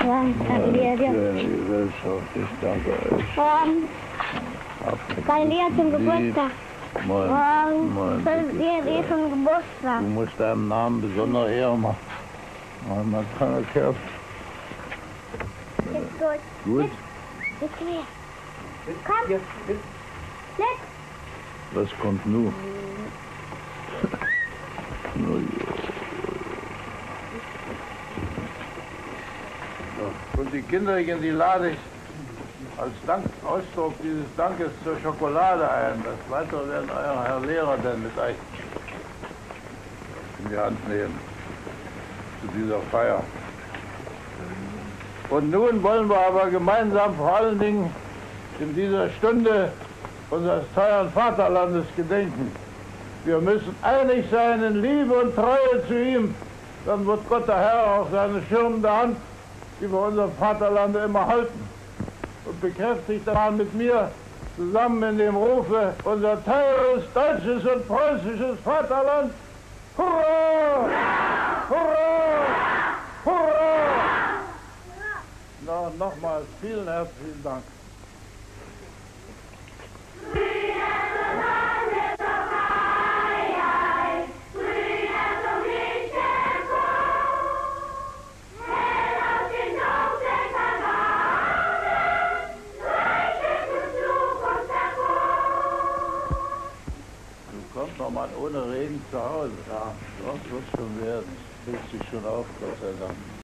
Ja, gratuliere dir. Gesellschaft, ich danke euch. Gratuliere zum Geburtstag. Mein Gratuliere zum Geburtstag. Du musst deinem Namen besondere Ehre machen. Mein kleiner Kerl. Ist gut. Gut? Ist quer. Komm. Sitz. Was kommt nun? Und die Kinderchen, die lade ich als Ausdruck dieses Dankes zur Schokolade ein. Das Weitere werden euer Herr Lehrer dann mit euch in die Hand nehmen zu dieser Feier. Und nun wollen wir aber gemeinsam vor allen Dingen in dieser Stunde unseres teuren Vaterlandes gedenken. Wir müssen einig sein in Liebe und Treue zu ihm. Dann wird Gott der Herr auch seine schirmende Hand über unser Vaterland immer halten. Und bekräftigt daran mit mir zusammen in dem Rufe unser teures deutsches und preußisches Vaterland. Hurra! Hurra! Hurra! Na, nochmals vielen herzlichen Dank. Kommt noch mal ohne Reden zu Hause. Ja, das wird schon werden. Das fühlt sich schon auf, Gott sei Dank.